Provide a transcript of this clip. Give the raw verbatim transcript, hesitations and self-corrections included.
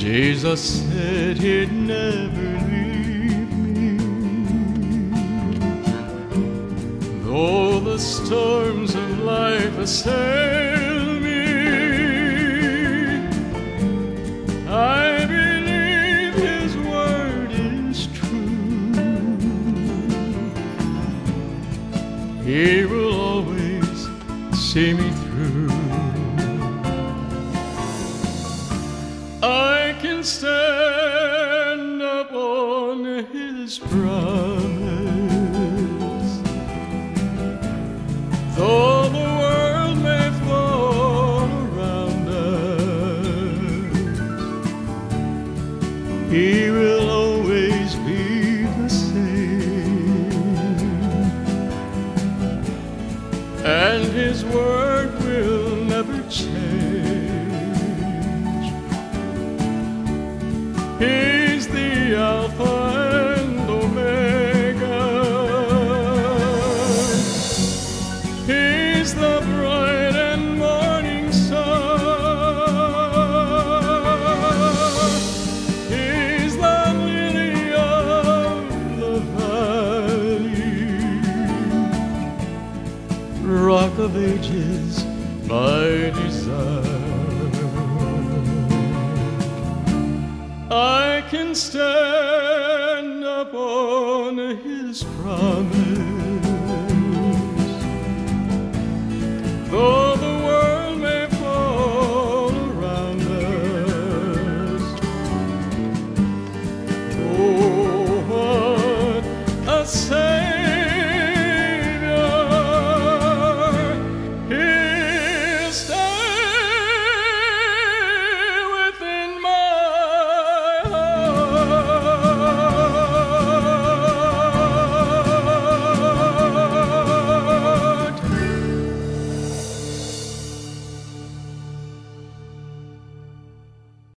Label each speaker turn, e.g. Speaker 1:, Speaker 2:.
Speaker 1: Jesus said he'd never leave me, though the storms of life assail me. I believe his word is true. He will always see me through. I can stand upon his promise, though the world may fall around us. He will always be the same, and his word will never change. He's the Alpha and Omega. He's the bright and morning star. He's the lily of the valley, Rock of Ages, my desire. I can stand upon his promise, though the world may fall around us. Oh, what a